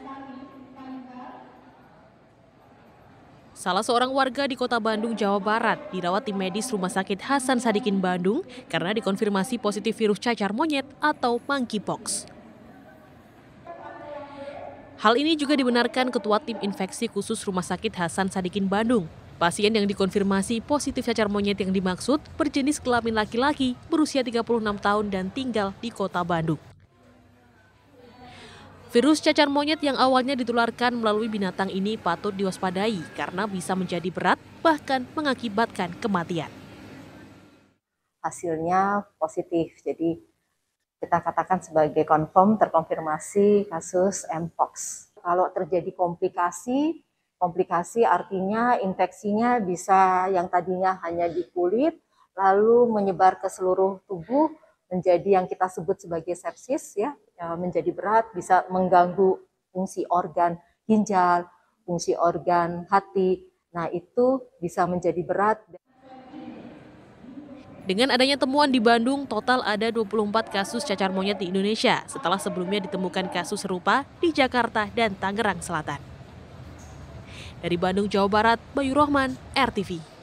Salah seorang warga di Kota Bandung, Jawa Barat, dirawat tim medis Rumah Sakit Hasan Sadikin Bandung karena dikonfirmasi positif virus cacar monyet atau monkeypox. Hal ini juga dibenarkan Ketua Tim Infeksi Khusus Rumah Sakit Hasan Sadikin Bandung. Pasien yang dikonfirmasi positif cacar monyet yang dimaksud berjenis kelamin laki-laki berusia 36 tahun dan tinggal di Kota Bandung. Virus cacar monyet yang awalnya ditularkan melalui binatang ini patut diwaspadai karena bisa menjadi berat bahkan mengakibatkan kematian. Hasilnya positif, jadi kita katakan sebagai terkonfirmasi kasus Mpox. Kalau terjadi komplikasi artinya infeksinya bisa yang tadinya hanya di kulit, lalu menyebar ke seluruh tubuh, menjadi yang kita sebut sebagai sepsis, menjadi berat, bisa mengganggu fungsi organ ginjal, fungsi organ hati. Nah, itu bisa menjadi berat. Dengan adanya temuan di Bandung, total ada 24 kasus cacar monyet di Indonesia setelah sebelumnya ditemukan kasus serupa di Jakarta dan Tangerang Selatan. Dari Bandung, Jawa Barat, Bayu Rohman, RTV.